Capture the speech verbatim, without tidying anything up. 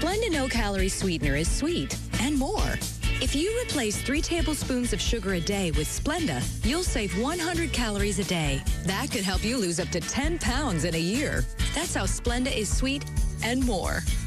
Splenda no-calorie sweetener is sweet and more. If you replace three tablespoons of sugar a day with Splenda, you'll save one hundred calories a day. That could help you lose up to ten pounds in a year. That's how Splenda is sweet and more.